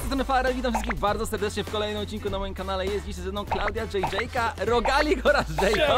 tej strony Farel, witam wszystkich bardzo serdecznie w kolejnym odcinku na moim kanale. Jest dzisiaj ze mną Klaudia, JJ-ka, Rogalik oraz Jayko.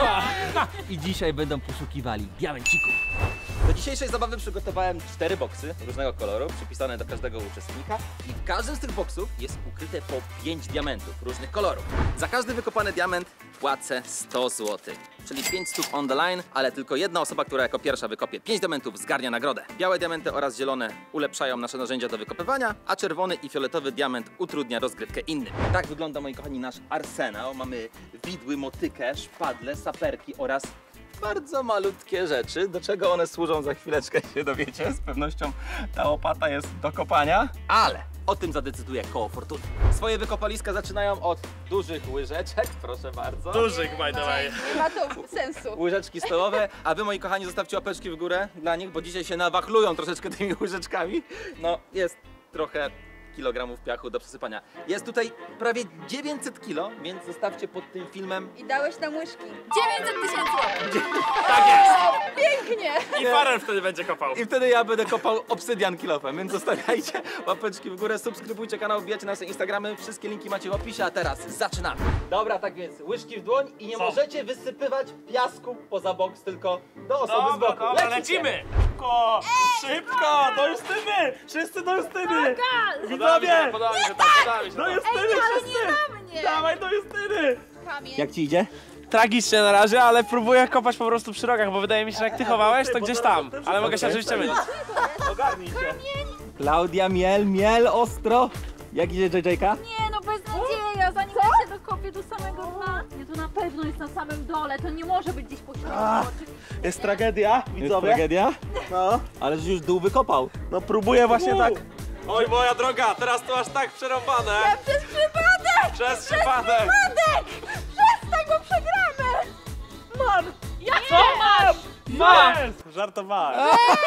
I dzisiaj będą poszukiwali diamencików. Do dzisiejszej zabawy przygotowałem 4 boksy różnego koloru, przypisane do każdego uczestnika. I w każdym z tych boksów jest ukryte po 5 diamentów różnych kolorów. Za każdy wykopany diament płacę 100 zł. Czyli 5 stóp on the line, ale tylko jedna osoba, która jako pierwsza wykopie 5 diamentów, zgarnia nagrodę. Białe diamenty oraz zielone ulepszają nasze narzędzia do wykopywania, a czerwony i fioletowy diament utrudnia rozgrywkę innym. Tak wygląda, moi kochani, nasz arsenał. Mamy widły, motykę, szpadle, saperki oraz bardzo malutkie rzeczy. Do czego one służą, za chwileczkę się dowiecie. Z pewnością ta łopata jest do kopania, ale o tym zadecyduje koło fortuny. Swoje wykopaliska zaczynają od dużych łyżeczek, proszę bardzo. Dużych, by the way. Nie ma to sensu. Łyżeczki stołowe, a wy, moi kochani, zostawcie łapeczki w górę dla nich, bo dzisiaj się nawachlują troszeczkę tymi łyżeczkami. No, jest trochę kilogramów piachu do przesypania. Jest tutaj prawie 900 kilo, więc zostawcie pod tym filmem. I dałeś nam łyżki. 900 000 łapek. Tak jest! Pięknie! I Farel wtedy będzie kopał. I wtedy ja będę kopał obsydian kilofem, więc zostawiajcie łapeczki w górę, subskrybujcie kanał, wbijacie nasze Instagramy, wszystkie linki macie w opisie, a teraz zaczynamy. Dobra, tak więc łyżki w dłoń i nie możecie wysypywać piasku poza boks, tylko do osoby z boku. Dobra, lecimy! Szybko! Szybko! Do Justyny! Wszyscy do Justyny! Widzowie! Podoba mi się tak! Do Justyny ale wszyscy! nie na mnie! Dawaj do Justyny! Kamień. Jak ci idzie? Tragicznie na razie, ale próbuję kopać po prostu przy rogach, bo wydaje mi się, że jak ty chowałeś, to gdzieś tam. Ale mogę się oczywiście mylić. Ogarnij się. Klaudia, miel, ostro. Jak idzie JJ-ka? Nie no, beznadzieja, zanim ja się dokopię do samego dna. Nie, to na pewno jest na samym dole, to nie może być gdzieś pośrodku. Jest tragedia, Jest widzowie. tragedia? No, Ale już dół wykopał. no próbuję właśnie tak. Oj, moja droga, teraz to aż tak przerąbane. Przez przypadek! Przez przypadek. Przestań, bo przegramy! Mam! Co masz? Mam! Żartowałem.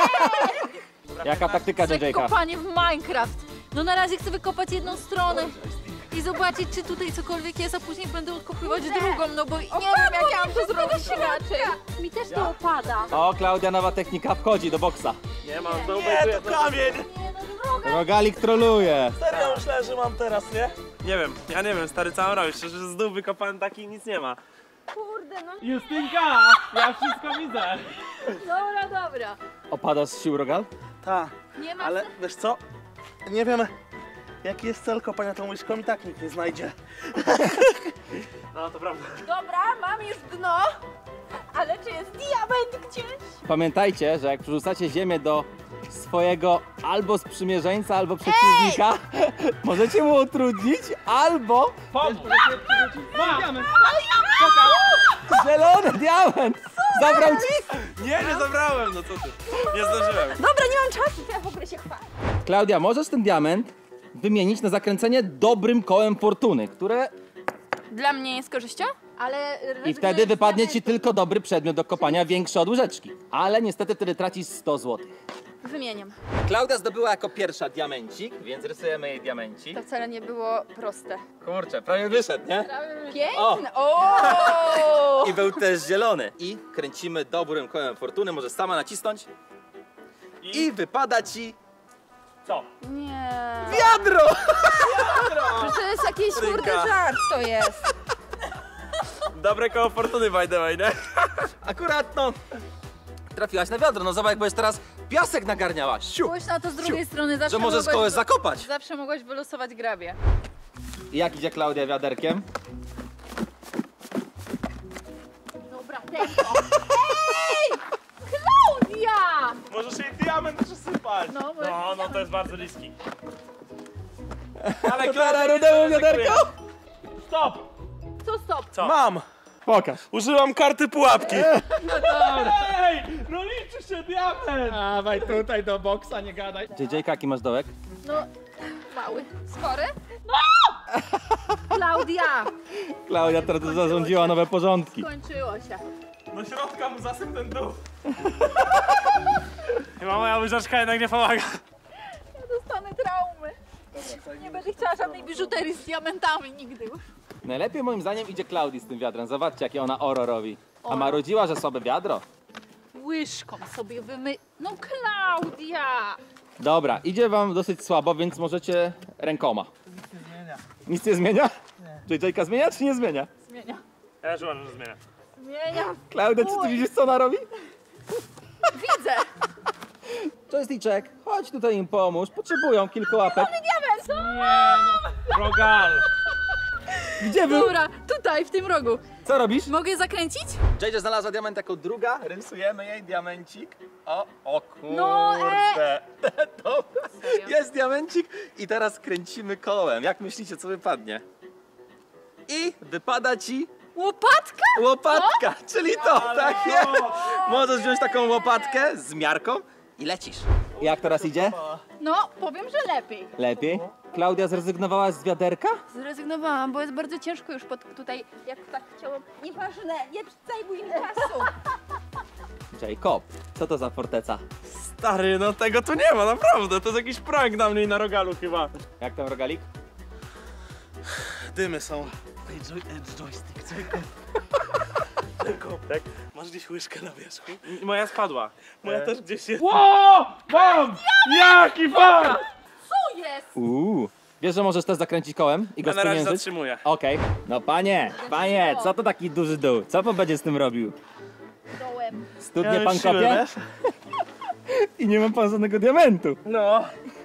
Jaka taktyka Jak JJ-ka? kopanie w Minecraft. No na razie chcę wykopać jedną stronę i zobaczyć, czy tutaj cokolwiek jest, a później będę odkopywać drugą, no bo nie wiem, jak ja mam to zrobić inaczej. Mi też to opada. O, Klaudia, nowa technika wchodzi do boksa. Nie mam, znowu nie, to kamień. Nie no, droga. Rogalik troluje. Serio myślę, że mam teraz, nie? Nie wiem, ja nie wiem, stary, co mam robić, szczerze, że z dół wykopany taki nic nie ma. Kurde, no. Justynka, ja wszystko widzę. Dobra. Opada z sił Rogal? Tak, Nie ma ale wiesz co? Nie wiem, jaki jest cel kopania tą łyżką i tak nikt nie znajdzie. No, to prawda. Dobra, mam już dno. Ale czy jest diament gdzieś? Pamiętajcie, że jak przerzucacie ziemię do swojego albo sprzymierzeńca, albo przeciwnika, możecie mu utrudnić, albo zielony diament! Zabrał ci? Nie zabrałem, no co ty? Nie zdążyłem. Dobra, nie mam czasu, to ja w ogóle się chwalę. Klaudia, możesz ten diament wymienić na zakręcenie dobrym kołem fortuny, które... Dla mnie jest korzyścią? Ale I wtedy wypadnie ci tylko dobry przedmiot do kopania, większy od łyżeczki. Ale niestety wtedy tracisz 100 zł. Wymieniam. Klaudia zdobyła jako pierwsza diamencik, więc rysujemy jej diamencik. To wcale nie było proste. Kurczę, prawie wyszedł, nie? Piękne! O! I był też zielony. I kręcimy dobrym kołem fortuny, możesz sama nacisnąć. I wypada ci Co? Nie. wiadro! Że to jest jakiś kurde żart, to jest. Dobre koło fortuny, by the way, nie? Akurat no, trafiłaś na wiadro. No zobacz, jak będziesz teraz piasek nagarniała. Siu! spójrz na to z drugiej strony, zawsze Że możesz kogoś zakopać. Zawsze mogłaś wylosować grabie. I jak idzie Klaudia wiaderkiem? Dobra, tempo. Ej! Klaudia! Możesz jej diament przysypać. No, bo No, to jest bardzo bliski. Ale Klara, rudemu wiaderko! Stop! Co stop? Co? Mam! Pokaż. Użyłam karty pułapki. Ej, no liczy się diament! Dawaj tutaj do boksa, nie gadaj. JJ, jaki masz dołek? No, mały. Spory? Klaudia! Klaudia teraz zarządziła nowe porządki. Skończyło się. Do środka mu zasyp ten dół. Chyba moja łyżeczka jednak nie pomaga. Ja dostanę traumy. Nie będę chciała żadnej biżuterii z diamentami nigdy już. Najlepiej moim zdaniem idzie Klaudii z tym wiadrem. Zobaczcie, jakie ona oro robi. A marudziła, że sobie wiadro. Łyżką sobie No Klaudia! Dobra, idzie wam dosyć słabo, więc możecie rękoma. Nic nie zmienia? Nie. JJ-ka zmienia czy nie zmienia? Zmienia. Ja już uważam, że zmienia. Zmienia. Klaudia, czy ty widzisz, co ona robi? Widzę. Joysticzek, chodź tutaj im pomóż, potrzebują kilku łapek. Diament. Rogal! Gdzie był? Dobra, tutaj, w tym rogu. Co robisz? Mogę zakręcić? JJ znalazła diament jako druga, rysujemy jej diamencik. O kurde. No, Dobra. Jest diamencik i teraz kręcimy kołem. Jak myślicie, co wypadnie? I wypada ci Łopatka? łopatka, czyli to, tak jest. Możesz wziąć taką łopatkę z miarką i lecisz. Jak teraz idzie? No, powiem, że lepiej. Lepiej. Klaudia zrezygnowała z wiaderka? Zrezygnowałam, bo jest bardzo ciężko już tutaj, jak tak chciałam. Nieważne, nie zajmuj mi czasu. Jacob, co to za forteca? Stary, no tego tu nie ma, naprawdę. To jest jakiś prank na mnie i na Rogalu chyba. Jak tam rogalik? Dymy są. Joystick, Jacob. Tak? Masz gdzieś łyżkę na wierzchu? Moja spadła. Moja też gdzieś jest. Ło! Mam! Jaki fan! Co jest? Wiesz, że możesz też zakręcić kołem i go Ja na razie spieniężyć? zatrzymuję. Okej. No panie, co to taki duży dół? Co pan będzie z tym robił? Dołem. Studnie pan kopie? I nie ma pan żadnego diamentu. No.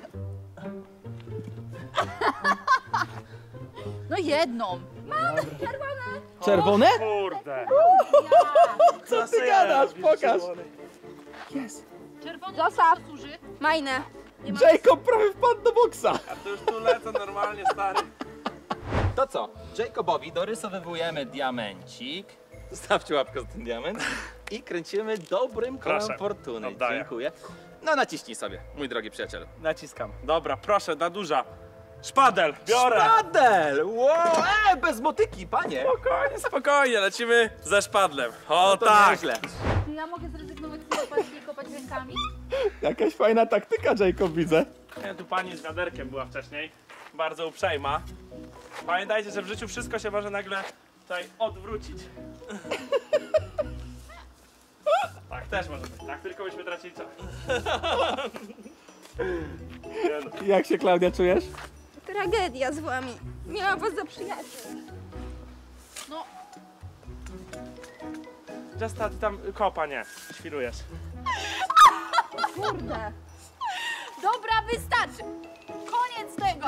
No jedną. Czerwone? Kurde. Co ty gadasz? Pokaż. Jest. Czerwony Zostaw. służy. Majne. Jacob prawie wpadł do boksa. A to już tu lecę normalnie, stary. To co? Jacobowi dorysowywujemy diamencik. Zostawcie łapkę za ten diament. I kręcimy dobrym kołem Proszę. fortuny. Oddaję. Dziękuję. No naciśnij sobie, mój drogi przyjacielu. Naciskam. Dobra, proszę, na duża. Szpadel, biorę. Szpadel! Wow! Bez motyki, panie! Spokojnie, spokojnie, lecimy ze szpadlem. O No to tak. nieźle. Ja mogę zrezygnować z łopaczki i kopać rękami? Jakaś fajna taktyka, Jacob, widzę. Tu pani z wiaderkiem była wcześniej. Bardzo uprzejma. Pamiętajcie, że w życiu wszystko się może nagle tutaj odwrócić. Tak też może być, tak? Tylko byśmy tracili czas. Nie no. Jak się, Klaudia, czujesz? Tragedia z wami. Miałam was za przyjaciół. No, Justa, ty tam kopa, nie. Świrujesz. Kurde. dobra, wystarczy. Koniec tego.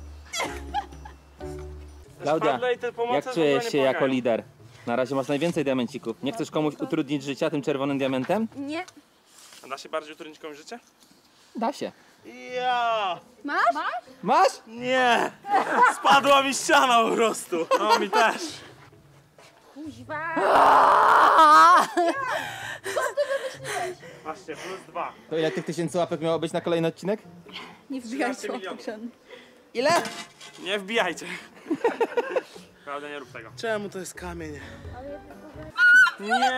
Klaudia, Szpadle i te pomoce jak w ogóle czujesz nie się jako pomagają. lider? Na razie masz najwięcej diamencików. Nie chcesz komuś utrudnić życia tym czerwonym diamentem? Nie. A da się bardziej utrudnić komuś życie? Da się. Ja! Masz? Masz? Nie! Spadła mi ściana po prostu. No mi też. Kuźwa. Właśnie, +2. To ile tych 1000 łapek miało być na kolejny odcinek? Nie 13 wbijajcie milionów. łapek. Ile? Nie wbijajcie. Prawda, nie rób tego. Czemu to jest kamień? Nie!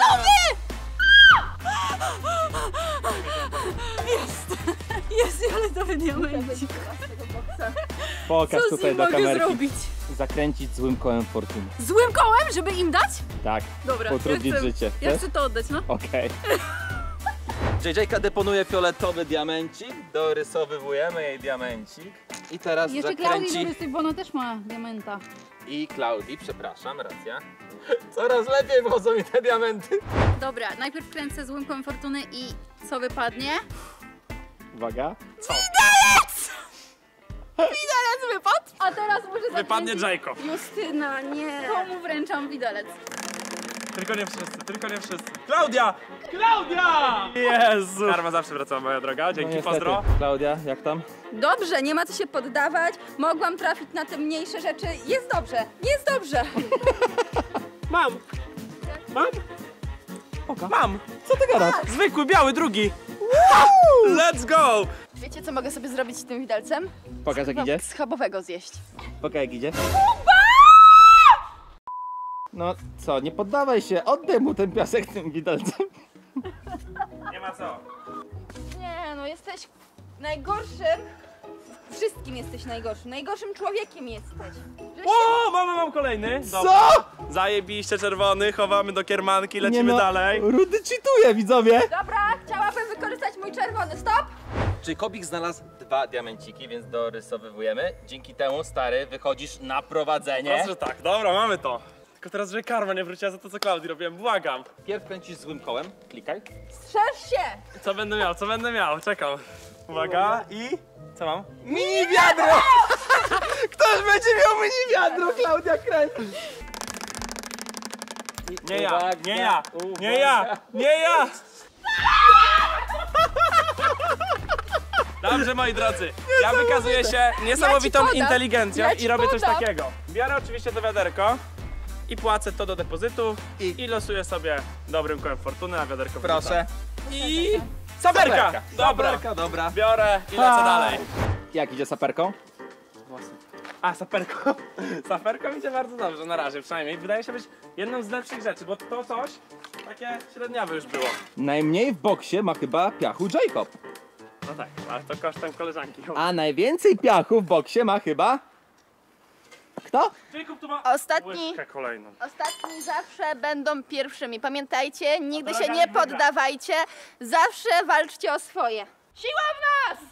Jest fioletowy diamencik. Pokaż Co z tutaj nim do mogę kamerki. zrobić? Zakręcić złym kołem fortuny. Złym kołem, żeby im dać? Tak. Dobra, Utrudnić życie. Ja Chcesz? chcę to oddać, no. Okej. JJ-ka deponuje fioletowy diamencik, dorysowywujemy jej diamencik i teraz Jeszcze zakręci... Klaudii dorysuj, bo ona też ma diamenta. I Klaudii, przepraszam, racja. Coraz lepiej wchodzą mi te diamenty. Dobra, najpierw kręcę złym kołem fortuny i co wypadnie? Uwaga. Co? Widelec wypadł! A teraz muszę Wypadnie zakręcić. Jacob. Justyna, nie. Komu wręczam widelec? Tylko nie wszyscy, tylko nie wszyscy. Klaudia! Klaudia! Jezu! Karma zawsze wracała, moja droga. Dzięki, niestety. pozdro. Klaudia, jak tam? Dobrze, nie ma co się poddawać. Mogłam trafić na te mniejsze rzeczy. Jest dobrze, jest dobrze. Mam! Mam? Mam! Co ty gadasz? Zwykły, biały, drugi! Let's go! Wiecie, co mogę sobie zrobić z tym widelcem? Pokaż jak idzie. Schabowego zjeść. Pokaż jak idzie. No co, nie poddawaj się, oddaj mu ten piasek tym widelcem. Nie ma co. Nie, no jesteś najgorszym. Wszystkim jesteś najgorszym. Najgorszym człowiekiem jesteś. Że się... O, mam kolejny. Dobra. Co? Zajebiście czerwony, chowamy do kiermanki, lecimy dalej. Rudy cheatuje, widzowie. Dobra, chciałabym wykorzystać mój czerwony. Stop! Jacobik znalazł 2 diamenciki, więc dorysowywujemy. Dzięki temu, stary, wychodzisz na prowadzenie. Proszę, że tak, dobra, mamy to. Tylko teraz, że karma nie wróciła za to, co Klaudii robiłem, błagam. Pierw kręcisz złym kołem, klikaj. Strzeż się! Co będę miał, czekam. Uwaga i... Co mam? Mini wiadro! Ktoś będzie miał mini wiadro, Klaudia kręci. Nie ja, nie ja, nie ja, nie ja! Dobrze, moi drodzy, ja wykazuję się niesamowitą podam. inteligencją Ja i ci robię coś podam. takiego. Biorę oczywiście to wiaderko i płacę to do depozytu I- i losuję sobie dobrym kołem fortuny, a wiaderko Proszę. wyrzucam. I... Saperka! Dobra, Saperka, dobra. biorę i lecę dalej. Jak idzie saperką? A, saperko. Saperko idzie bardzo dobrze, na razie przynajmniej. Wydaje się być jedną z lepszych rzeczy, bo to coś takie średniawe już było. Najmniej w boksie ma chyba piachu Jacob. No tak, ale to kosztem koleżanki. A najwięcej piachu w boksie ma chyba... Kto? Jacob tu ma Ostatni. łyżkę kolejną. Ostatni zawsze będą pierwszymi. Pamiętajcie, nigdy się Rogal nie wygra. poddawajcie. Zawsze walczcie o swoje. Siła w nas!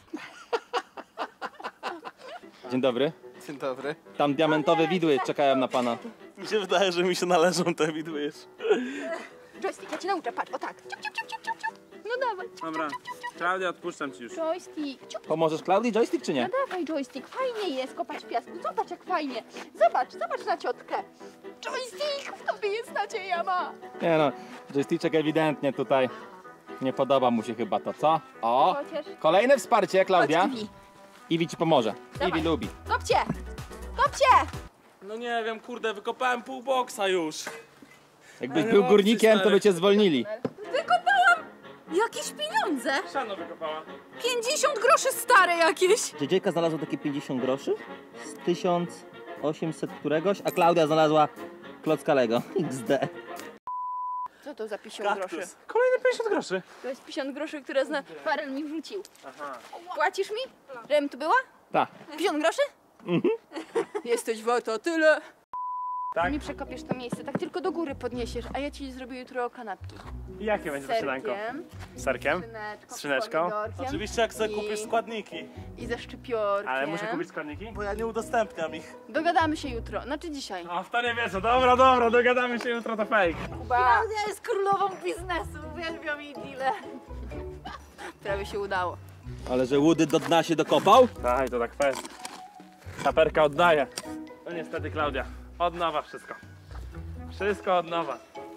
Dzień dobry. Dzień dobry. Tam diamentowe widły czekają na pana. Mi się wydaje, że mi się należą te widły jeszcze. Joystick, ja cię nauczę, patrz, o tak. Ciup, ciup, ciup, ciup, ciup, ciup. No dawaj. Dobra, Klaudia, odpuszczam ci już. Joystick, ciup. Pomożesz Klaudii joystick czy nie? No dawaj joystick, fajnie jest kopać w piasku. Zobacz jak fajnie. Zobacz, zobacz na ciotkę. Joystick, w tobie jest nadzieja, ma. Nie no, joysticzek ewidentnie tutaj nie podoba mu się chyba to, co? O! Chociaż... Kolejne wsparcie, Klaudia. Chodź, Iwi. Iwi ci pomoże. Dawaj. Iwi lubi. Kopcie! Kopcie! No nie wiem, kurde, wykopałem pół boksa już. Jakbyś Ale był opcji, górnikiem, to stary. by cię zwolnili. Wykopałam jakieś pieniądze. Siano wykopała. 50 groszy stare jakieś. JJ znalazła takie 50 groszy z 1800 któregoś, a Klaudia znalazła klocka Lego. XD. Co to za 50 groszy? Kaktus. Kolejne 50 groszy. To jest 50 groszy, które Farel mi wrzucił. Aha. Płacisz mi? Żebym tu była? Tak. 50 groszy? Jesteś warta tyle. Tak? Mi przekopiesz to miejsce, tak tylko do góry podniesiesz, a ja ci zrobię jutro kanapki. I jakie będzie to śniadanko? Serkiem, Z serkiem? szyneczką, Z szyneczką? pomidorkiem Oczywiście jak sobie i- kupisz składniki. I ze szczypiorkiem. Ale muszę kupić składniki? Bo ja nie udostępniam ich. Dogadamy się jutro, znaczy dzisiaj. A w to nie wiedzą. Dobra, dobra, dogadamy się jutro, to fake. Kuba, Klaudia jest królową biznesu, uwielbiam jej deale. prawie się udało. Ale że Woody do dna się dokopał? Daj, to tak fest. Saperka oddaje. No niestety, Klaudia. Od nowa wszystko. Wszystko od nowa.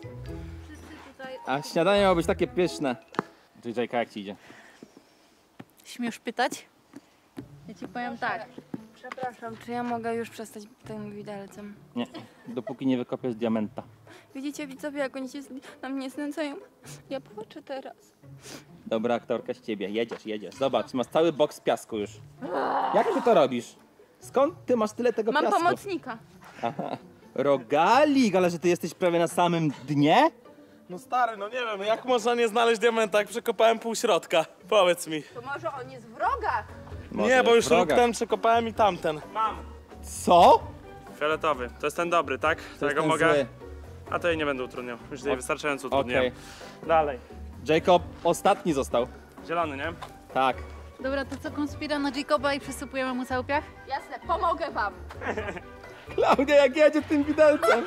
A śniadanie miało być takie pyszne. JJ, jak ci idzie? Śmiesz pytać? Ja ci powiem tak. Przepraszam, czy ja mogę już przestać tym widelcem? Nie, dopóki nie wykopiesz diamenta. Widzicie widzowie, jak oni się na mnie znęcają? Ja płaczę teraz. Dobra aktorka z ciebie, jedziesz. Zobacz, masz cały boks piasku już. Jak ty to robisz? Skąd ty masz tyle tego Mam piasku? pomocnika. Aha. Rogalik, ale że ty jesteś prawie na samym dnie? No stary, no nie wiem, jak można nie znaleźć diamenta, jak przekopałem pół środka? Powiedz mi. To może on jest w rogach? Może Nie, bo już róg wroga. ten przekopałem i tamten. Mam. Co? Fioletowy, to jest ten dobry, tak? To jest Którego ten mogę? zły. A to jej nie będę utrudniał. Już tutaj wystarczająco utrudniłem. Okej. Dalej. Jacob ostatni został. Zielony, nie? Tak. Dobra, to co, konspira na Jacoba i przesypujemy mu cały piach? Jasne, pomogę wam. Klaudia, jak jedzie tym widelcem.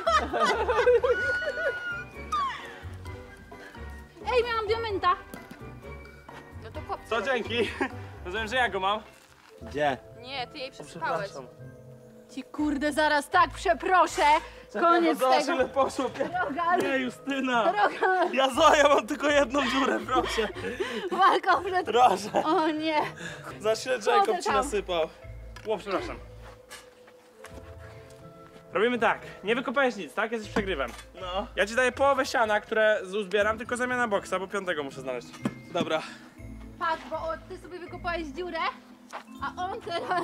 Ej, miałam diamenta. No to kop. Co, dzięki. Rozumiem, że ja go mam. Gdzie? Nie, ty jej przesypałeś. Ci kurde, zaraz tak przeproszę. Koniec Zobacz, tego. ile poszło. Rogal, Nie, Justyna. Rogal, Ja Zoja mam tylko jedną dziurę, proszę. walka przed... Proszę. O nie. Za się Chodzę Jacob ci tam. nasypał. O, przepraszam. Robimy tak, nie wykopałeś nic, tak? Jesteś przegrywem. No. Ja ci daję połowę siana, które uzbieram, tylko zamiana boksa, bo 5 muszę znaleźć. Dobra. Patrz, bo ty sobie wykopałeś dziurę, a on teraz...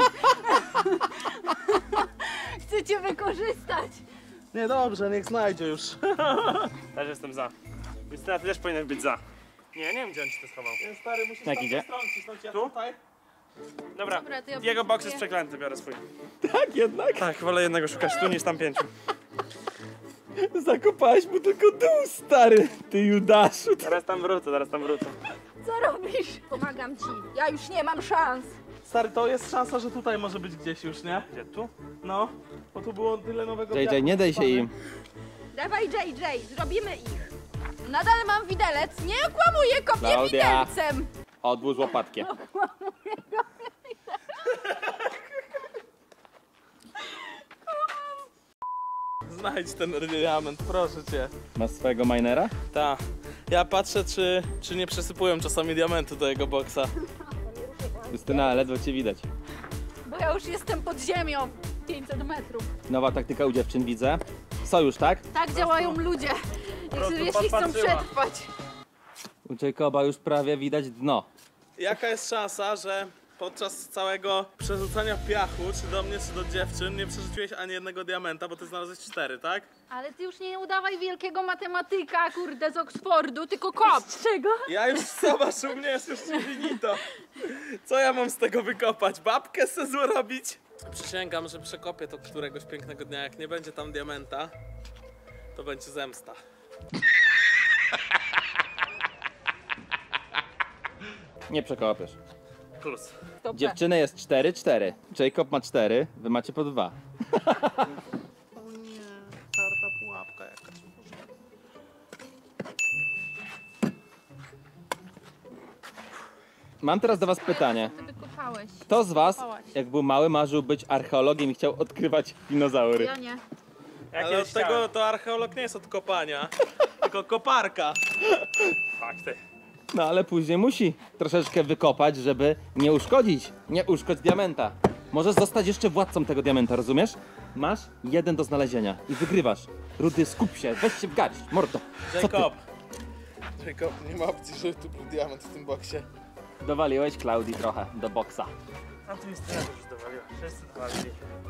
chce cię wykorzystać. Nie, dobrze, niech znajdzie już. Też jestem za. Justyna, ty też powinien być za. Nie wiem, gdzie on ci to schował. Nie, stary, musisz Jak idzie? cisnąć, ja Tu? tutaj. Dobra, Dobra, to ja jego boks jest potrzebuję- przeklęty, biorę swój. Tak jednak? Tak, wolę jednego szukać tu niż tam 5. Zakopałeś mu tylko dół, stary. Ty Judaszu. Zaraz tam wrócę, zaraz tam wrócę. Co robisz? Pomagam ci. Ja już nie mam szans. Stary, to jest szansa, że tutaj może być gdzieś już, nie? Gdzie tu? No, bo tu było tyle nowego JJ, nie daj się im. Dawaj JJ, zrobimy ich. Nadal mam widelec, nie okłamuję, kopię Klaudia. widelcem. Odłóż łopatkę. Znajdź ten diament, proszę cię. Masz swojego minera? Ta. Ja patrzę, czy nie przesypują czasami diamentu do jego boksa. Justyna, ledwo cię widać. Bo ja już jestem pod ziemią. 500 metrów. Nowa taktyka u dziewczyn widzę. Sojusz, tak? Tak działają ludzie, jeśli chcą podpatrzyła. przetrwać. U Jacoba już prawie widać dno. Jaka jest szansa, że podczas całego przerzucania piachu, czy do mnie, czy do dziewczyn, nie przerzuciłeś ani jednego diamenta, bo ty znalazłeś 4, tak? Ale ty już nie udawaj wielkiego matematyka, kurde, z Oksfordu, tylko kop. Czego? Ja już, zobacz, u mnie jest już finito. Co ja mam z tego wykopać? Babkę se zrobić? Przysięgam, że przekopię to któregoś pięknego dnia. Jak nie będzie tam diamenta, to będzie zemsta. Nie przekopiesz. Plus. Dziewczyny jest 4-4. Jacob ma 4, wy macie po 2. O nie, tarta pułapka jakaś. Mam teraz do was pytanie. Ty wykopałeś. Kto z was, Kopałaś. jak był mały, marzył być archeologiem i chciał odkrywać dinozaury? Ja nie. Ale od tego to archeolog nie jest od kopania, tylko koparka. Fakty. No ale później musi troszeczkę wykopać, żeby nie uszkodzić diamenta. Możesz zostać jeszcze władcą tego diamenta, rozumiesz? Masz 1 do znalezienia i wygrywasz. Rudy, skup się, weź się w garść, mordo. Co ty? Jacob, nie ma opcji, żeby tu był diament w tym boksie. Dowaliłeś Klaudii trochę do boksa. A tu jest tyle, już dowaliła. Wszyscy dowalili.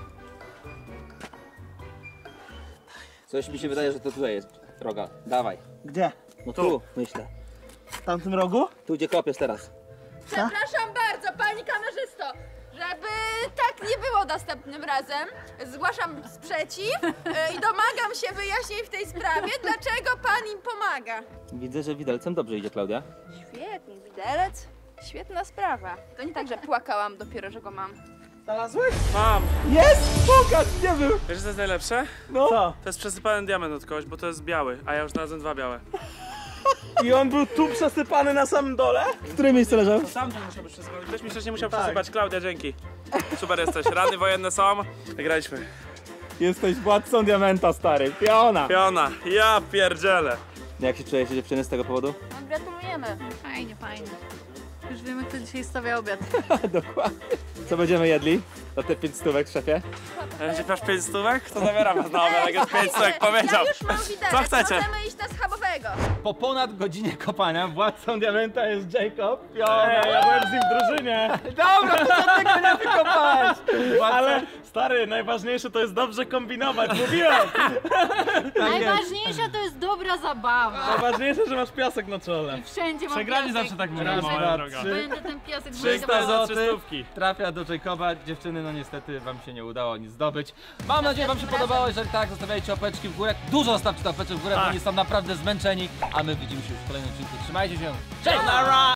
Coś mi się wydaje, że to tutaj jest droga. Dawaj. Gdzie? No tu, myślę. W tamtym rogu? Tu gdzie kopiesz teraz. Przepraszam bardzo, pani kamerzysto, żeby tak nie było następnym razem. Zgłaszam sprzeciw i domagam się wyjaśnień w tej sprawie, dlaczego pan im pomaga. Widzę, że widelcem dobrze idzie, Klaudia. Świetnie, widelec. Świetna sprawa. To nie tak, że płakałam dopiero, że go mam. Znalazłeś? Mam! Jest! Pokaż, nie był! Wiesz co jest najlepsze? No. Co? To jest przesypany diament od kogoś, bo to jest biały, a ja już znalazłem 2 białe. I on był tu przesypany na samym dole? W którym miejscu leżał? To sam to musiał być przesypany. Ktoś mi wcześniej musiał przesypać. Klaudia, dzięki. Super jesteś. Rany wojenne są. Wygraliśmy. Jesteś władcą diamenta, stary. Piona. Piona. Ja pierdzielę. Jak się czujecie dziewczyny z tego powodu? No, gratulujemy. Fajnie, fajnie. Już wiemy, kto dzisiaj stawia obiad. Dokładnie. Co będziemy jedli? Za te 5 stówek, szefie? Będzie masz 5 stówek? To zabieram was na obiad, jak jest 5 stówek, powiedział. Ja już mam widelec, Co chcecie? możemy iść na schabowego. Po ponad godzinie kopania władcą diamenta jest Jacob. Piona. Ja byłem z nim w drużynie. Dobra, to dlatego nie wykopałeś. Ale stary, najważniejsze to jest dobrze kombinować. Mówiłem. Najważniejsza to jest dobra zabawa. Najważniejsze, że masz piasek na czole. Wszędzie mam Przegrani piasek. zawsze tak mówią, Raz, moja dwa, droga. trzy. Będę ten piasek 300 za zł 300. trafia do Jacoba. Dziewczyny, no niestety wam się nie udało nic zdobyć. Mam nadzieję, wam się podobało. Jeżeli tak, zostawiajcie łapeczki w górę. Dużo zostawcie łapeczek w górę, bo Tak. oni są naprawdę zmęczeni. A my widzimy się już w kolejnym odcinku. Trzymajcie się. Cześć!